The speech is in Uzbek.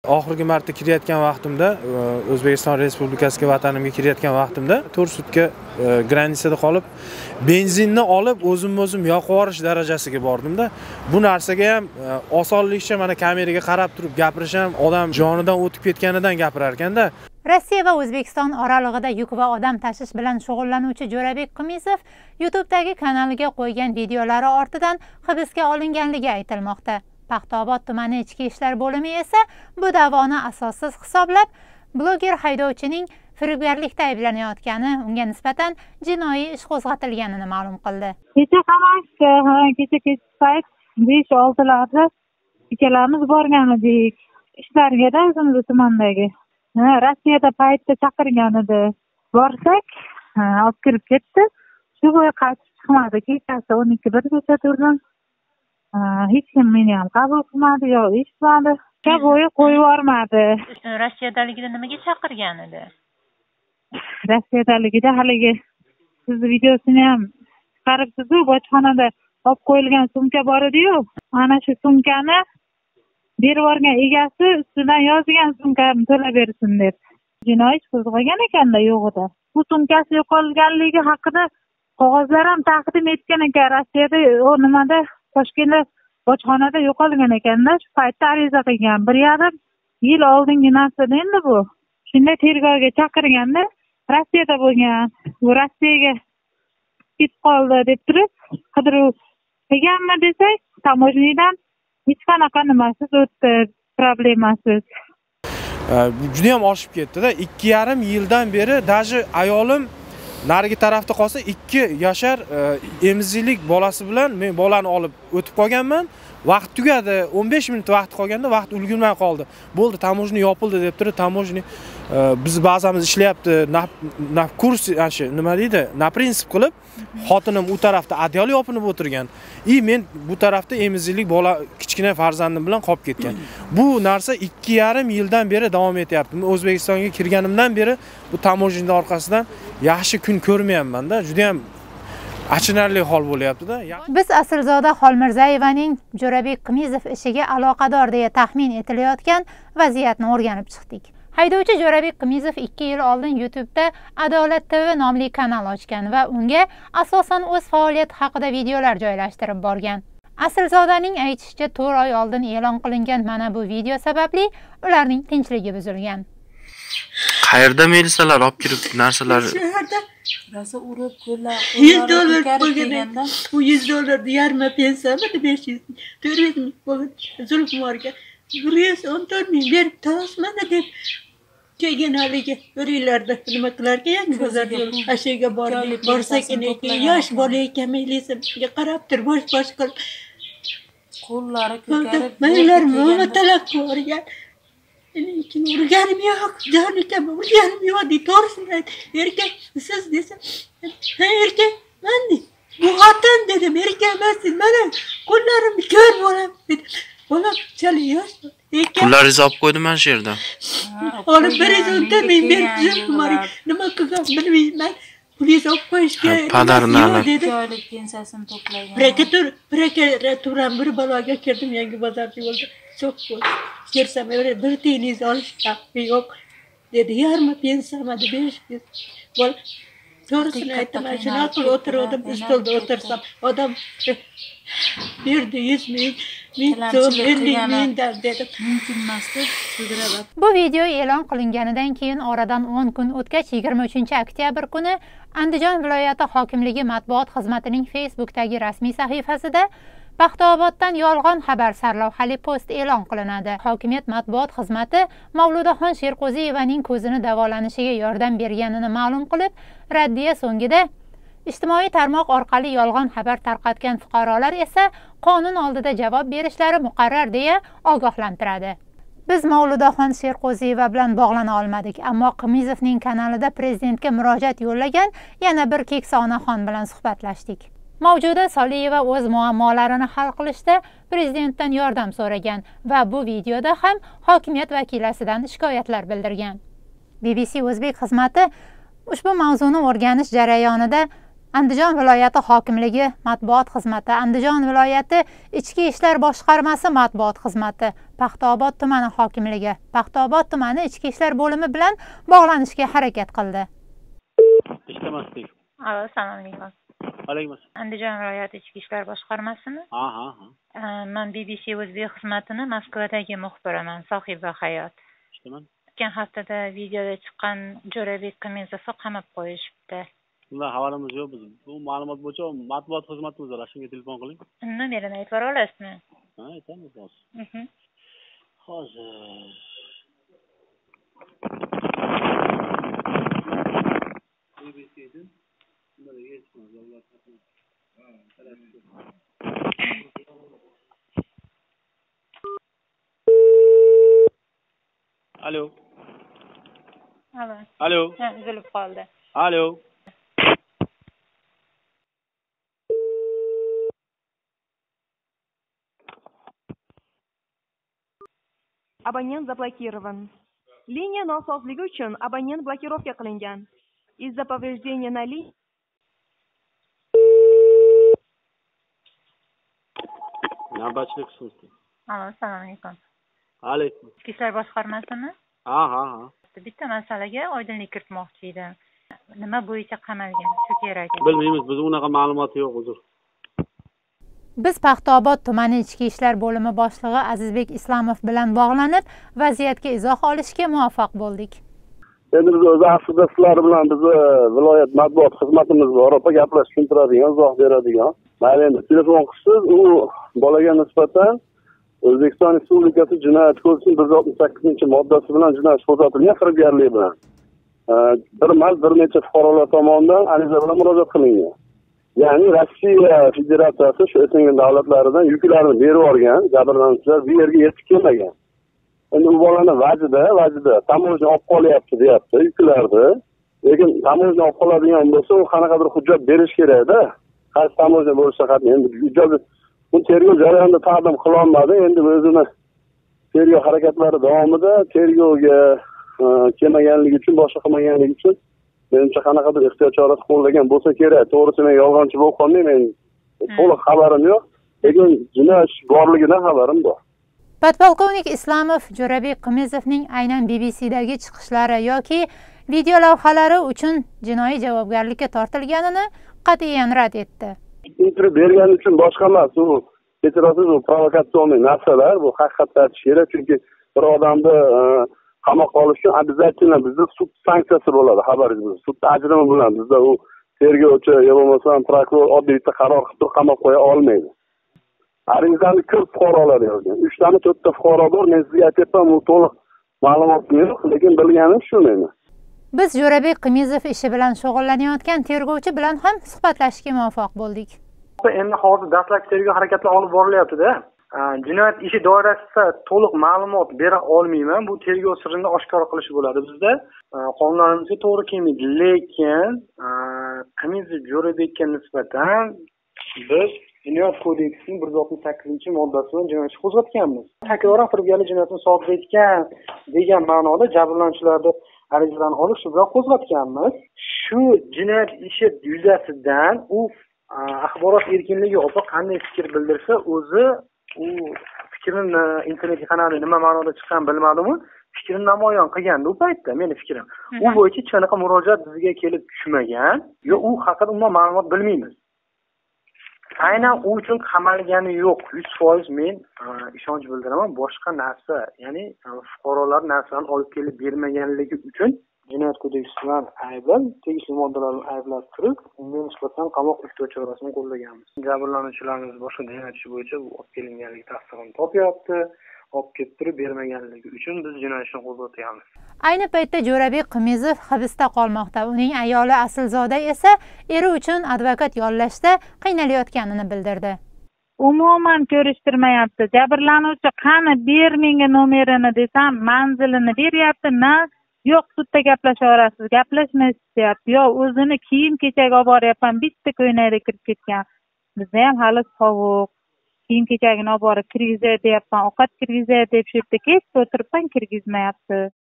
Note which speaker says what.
Speaker 1: Oxirgi marta kirayotgan vaqtimda, O'zbekiston Respublikasiga vatanimga kirayotgan vaqtimda 4 sutka granitsada qolib, benzinni olib o'zim yoqib yuborish darajasiga bordimda. Bu narsaga ham osonlikcha mana kameraga qarab turib gapirish ham odam jonidan o'tib ketganidan gapirar ekanda.
Speaker 2: Rossiya va O'zbekiston oralig'ida yuk va odam tashish bilan shug'ullanuvchi Jo'rabek Qimizov YouTube'dagi kanaliga qo'ygan videolari ortidan hibsga olinganligi aytilmoqda. Paxtaobod tumani ichki ishlar bo'limi esa bu da'voni asossiz hisoblab, bloger haydovchining firibgarlikda ayblanayotgani, unga nisbatan jinoiy ish qo'zg'atilganini ma'lum qildi.
Speaker 3: Kecha qamasdi, kecha payt 5-6larda ikkalamiz borgan edik ishlarga-da o'zimiz tumandagi. Rossiyada paytda chaqirgan edi. Borsak, olib kirib ketdi. Shu bo'yi qaytib chiqmadi. Kechasi 12:00gacha turdim. Hech kim meni ham qabul qilmadi, yo eshitmadi. Shu bo'yi qo'yib yubormadi.
Speaker 2: Rossiyadaligida nimaga chaqirgan edi?
Speaker 3: Rossiyadaligida haligi siz videosini ham chiqaribsiz-ku, bojxonada olib qo'yilgan sumka bor edi-yu. Mana shu sumkani berib yuborgan egasi ustidan yozgan sumkani to'lab bersin deb. Jinoiy ish qo'zg'agan ekanda yo'g'ida. Bu sumkasi yo'qolganligi haqida qog'ozlar ham taqdim etgan ekan. Rossiyada nimada Toshkentda bojxonada yo'qolgan ekanda, shu paytda ariza qilgan. 1,5 yil oldingi narsa endi bu. Shunda tergovga chaqirganda Rossiyada bo'lgan. Bu Rossiyaga ketib qoldi deb turib, qidiruv qilganmi desak, tamojnidan hech qanaqa nimasiz o'tdi, problemasiz.
Speaker 1: Juda ham oshib ketdi-da. 2,5 yildan beri даже ayolim narigi tarafda qolsa 2 yashar emiziklik bolasi bilan men bolani olib o'tib qolganman. Vaqt tugadi, 15 minut vaqt qolganda vaqt ulgurmay qoldi. Bo'ldi, tamojni yopildi deb turib, tamojni biz ba'zamiz ishlayapti, na kurs, nima deydi, na prinsip qilib, xotinim u tarafda adyol yopinib o'tirgan. Men bu tarafda emiziklik bola kichkina farzandim bilan qolib ketgan. Bu narsa 2,5 yildan beri davom etyapti. Men O'zbekistonga kirganimdan beri bu tamojnining orqasidan yaxshi kun ko'rmayapman-da. Juda ham achinarli hol bo'lyapti-da.
Speaker 2: Biz Aslzoda Xolmirzayevaning Jo'rabek Qimizov ishiga aloqador deya taxmin etilayotgan vaziyatni o'rganib chiqdik. Haydovchi Jo'rabek Qimizov 2 yil oldin YouTube'da Adolat TV nomli kanal ochgan va unga asosan o'z faoliyati haqida videolar joylashtirib borgan. Aslzodaning aytishicha, 4 oy oldin e'lon qilingan mana bu video sababli ularning tinchligi buzilgan.
Speaker 1: Qayerda militsiyalar olib kirib narsalar
Speaker 4: Rasa urib qo'llar
Speaker 5: $100 bo'lganda u $100 yarmi pensiyami 500 400 ming bo'lgan zulmlarga 114 ming berib tasmana deb kelgan haligi bir yillarda nima qilarga yangi bozorga ashaga borsak yosh bola ekan militsiyaga qarab turib bosh qilib
Speaker 4: qo'llari ko'karib
Speaker 5: maylar mo'matalab ko'rgan. Lekin urganim yo'q, jonikam urganim yo'q deb to'g'risini erkak siz desa, erkak men bu xotin dedim, erkak emas, mana qo'llarimni ko'r bo'lam dedi. Bola chali yosh.
Speaker 1: Pullaringizni olib qo'ydim mana shu yerda.
Speaker 5: Olib $110 ming berdim, nima qilgan bilmayman. Pulingizni olib qo'yishga
Speaker 4: dedi. Oylik pensiyasini to'plagan.
Speaker 5: Prokuratura bir baloga kirdim, yangi bozorda bo'ldi. Çok ko'p. Kersam bir tilingizni olish haqqi yo'q dedi. Yarmi pensiyamni 500. Bol to'g'risini aytaman, shunaqa o'tirdim, stolda o'tirsam, odam berdi 100 ming, 50 ming dedi.
Speaker 4: Mumkin emas deb sudrab.
Speaker 2: Bu video e'lon qilinganidan keyin oradan 10 kun o'tgach 23-oktyabr kuni Andijon viloyati hokimligi matbuot xizmatining Facebook'dagi rasmiy sahifasida Paxtaoboddan yolg'on xabar sarlavhali post e'lon qilinadi. Hokimiyat matbuot xizmati Mavludaxon Sherqo'ziyevaning ko'zini davolanishiga yordam berganini ma'lum qilib, raddiya so'ngida ijtimoiy tarmoq orqali yolg'on xabar tarqatgan fuqarolar esa qonun oldida javob berishlari muqarrar deya ogohlantiradi. Biz Mavludaxon Sherqo'ziyeva bilan bog'lana olmadik, ammo Qimizovning kanalida prezidentga murojaat yo'llagan yana bir keksa onaxon bilan suhbatlashdik. Mavjuda Soliyeva o'z muammolarini hal qilishda prezidentdan yordam so'ragan va bu videoda ham hokimiyat vakilasidan shikoyatlar bildirgan. BBC O'zbek xizmati ushbu mavzuni o'rganish jarayonida Andijon viloyati hokimligi matbuot xizmati, Andijon viloyati ichki ishlar boshqarmasi matbuot xizmati, Paxtaobod tumani hokimligi, Paxtaobod tumani ichki ishlar bo'limi bilan bog'lanishga harakat qildi.
Speaker 6: Ishlamasdik.
Speaker 2: Assalomu alaykum.
Speaker 6: Alaykum assalom.
Speaker 2: Andijon viloyati ichki ishlar boshqarmasimi?
Speaker 6: Ha.
Speaker 2: Men BBC o'zbek xizmatini Moskvadagi muxbiraman, Sohiba Hayot.
Speaker 6: Ishlayman.
Speaker 2: O'tgan haftada videoda chiqqan Jo'rabek Qimizovni qamab qo'yishibdi.
Speaker 6: Bundan xabarimiz yo'q biz. Bu ma'lumot bo'yicha matbuot xizmatimiz bor. Shunga telefon qiling.
Speaker 2: Nomerini aytib bera olasizmi?
Speaker 6: Ha, aytamiz hozir. Hozir. BBC'dan nimaga chiqamiz? Alo. Alo.
Speaker 2: Ha, uzilib qoldi.
Speaker 6: Alo.
Speaker 7: Abonent заблокирован. Liniya nosozligi uchun abonent blokirovka qilingan. Из-за повреждения на линии.
Speaker 6: Navbatchilik qismida.
Speaker 2: Assalomu alaykum.
Speaker 6: Alaykum.
Speaker 2: Ichki ishlar boshqarmasimi?
Speaker 6: Ha.
Speaker 2: Bitta masalaga oydinlik kiritmoqchi edim. Nima bo'yicha qamalgan? Shu kerak edi.
Speaker 6: Bilmaymiz, biz unaqa ma'lumot yo'q, uzr.
Speaker 2: Biz Paxtaobod tumani ichki ishlar bo'limi boshlig'i Azizbek Islomov bilan bog'lanib, vaziyatga izoh olishga muvaffaq bo'ldik.
Speaker 8: Endi biz o'zi aslida sizlar bilan bizni viloyat matbuot xizmatimiz bor, gaplashib tushuntiradigan, izoh beradigan. Mayli endi telefon qilsiz, u bolaga nisbatan O'zbekiston Respublikasi Jinoyat kodeksining 168-moddasi bilan jinoyat qo'zg'atilgan firibgarlik bilan bir necha fuqarolar tomonidan ariza bilan murojaat qilingan. Ya'ni Rossiya Federatsiyasi shu eslangan davlatlardan yuklarni berib yuborgan, jabrlanuvchilar bu yerga yetib kelmagan. Endi u bolani vajida tamojni olib qolyapti deyapti yuklarni. Lekin tamojni olib qoladigan bo'lsa, u qanaqadir hujjat berish kerak-da. Qaysi tamojni bo'lishi haqida endi hujjat bu tergov jarayonida taqdim qila olmadi. Endi o'zini tergov harakatlari davomida tergovga kelmaganligi uchun, boshqa qilmaganligi uchun menimcha qanaqadir ehtiyot chorasi qo'llagan bo'lsa kerak. To'g'risi men yolg'onchi bo'lib qolmayman. To'liq xabarim yo'q, lekin jinoyat borligidan xabarim bor.
Speaker 2: Podpolkovnik Islomov Jo'rabek Qimizovning aynan BBCdagi chiqishlari yoki video lavhalari uchun jinoiy javobgarlikka tortilganini qat'iyan rad etdi.
Speaker 8: Intervyu bergani uchun boshqa emas, u kechirasiz, u provokatsion narsalar, bu haqiqatda aytish kerak, chunki bir odamni qamoqqa olish uchun обязательно bizda sud sanksiyasi bo'ladi, xabaringiz bo'lsin. Sud ajrimi bilan bizda u tergovchi yo bo'lmasa prokuror oddiy bitta qaror qilib turib qamoqqa qo'ya olmaydi. Arizani ko'p fuqarolar yozgan. 3 tani 4 ta fuqaro bor. Men sizga aytyapman, u to'liq ma'lumotim yo'q, lekin bilganim shu meni.
Speaker 2: Biz Jo'rabek Qimizov ishi bilan shug'ullanayotgan tergovchi bilan ham suhbatlashishga muvaffaq bo'ldik.
Speaker 9: Endi hozir dastlabki tergov harakatlari olib borilyapti-da. Jinoyat ishi doirasida to'liq ma'lumot bera olmayman. Bu tergov sirini oshkor qilish bo'ladi bizda. Qonunlarimizga to'g'ri kelmaydi, lekin Qimizov Jo'rabekka nisbatan biz Jinoyat kodeksining 168-moddasi bilan jinoyat ishi qo'zg'atganmiz. Takroran firibgarlik jinoyatini sodir etgan degan ma'noda jabrlanuvchilarni arizalarni olib shu bilan qo'zg'atganmiz. Shu jinoyat ishi yuzasidan u axborot erkinligi opa qanday fikr bildirsa, o'zi u fikrini internet kanalida nima ma'noda chiqqan bilmadim-u, fikrini namoyon qilgandi u paytda, meni fikrim. U bo'yicha hech qanaqa murojaat bizga kelib tushmagan, yo u haqida umuman ma'lumot bilmaymiz. Aynan u uchun qamalgani yo'q. 100% men ishonch bildiraman. Boshqa narsa, ya'ni fuqarolar narsalarni olib kelib bermaganligi uchun jinoyat kodeksi bilan ayblab, tegishli moddalar bilan ayblab turib, unga nisbatan qamoq ehtiyot chorasini qo'llaganmiz. Jabrlanuvchilarimiz boshqa jinoyat ishi bo'yicha bu olib kelinganligi tasdig'ini topyapti. Olib kelib turib bermaganligi uchun biz jinoyat ishini qo'zg'atyapmiz.
Speaker 2: Ayni paytda Jo'rabek Qimizov hibsda qolmoqda. Uning ayoli Aslzoda esa eri uchun advokat yollashda qiynalayotganini bildirdi.
Speaker 3: Umuman ko'rishtirmayapti. Jabrlanuvchi qani ber menga nomerini desam, manzilini beryapti, na yo'q sudda gaplashaverasiz, gaplashmaysiz deyapti. Yo o'zini kiyim-kechak olib boryapman, bitta ko'ynakda kirib ketgan. Bizda ham hali sovuq. Kiyim-kechagini olib borib kirgizay deyapman, ovqat kirgizay deb shu yerda kech o'tiribman, kirgizmayapti.